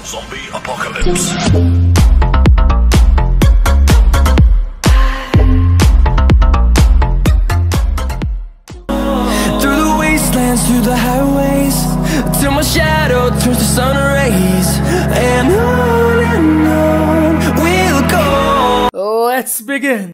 Zombie apocalypse. Through the wastelands, through the highways, till my shadow turns to sun rays, and on we'll go. Let's begin.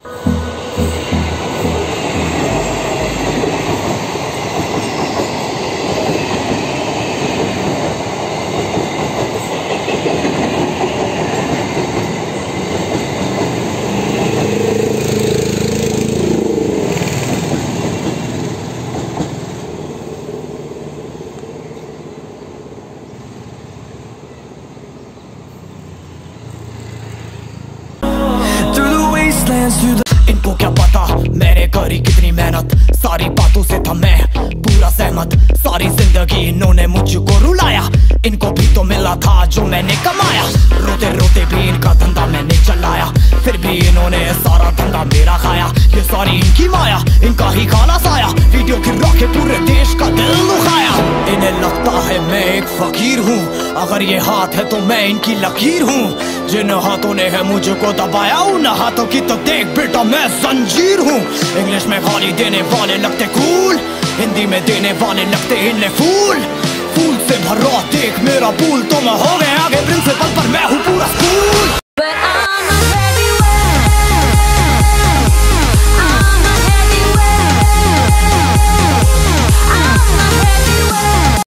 इनको क्या पता मैंने करी कितनी मेहनत, सारी बातों से था मैं पूरा सहमत। सारी जिंदगी इन्होंने मुझको रुलाया, इनको भी तो मिला था जो मैंने कमाया। रोते रोते भी इनका धंधा मैंने चलाया, फिर भी इन्होंने सारा धंधा मेरा खाया। ये सारी इनकी माया, इनका ही खाना साया, वीडियो गिरा के पूरे देश का दिल दुखाया। इन्हें लगता है मैं एक फकीर हूँ, अगर ये हाथ है तो मैं इनकी लकीर हूँ। जिन हाथों ने है मुझको दबाया, उन हाथों की तो देख बेटा मैं जंजीर हूँ। इंग्लिश में गाली देने वाले लगते कूल, हिंदी में देने वाले लगते इन्हें फूल। फूल से भरा देख मेरा पूल, तो मैं हो गया आगे प्रिंसिपल पर मैं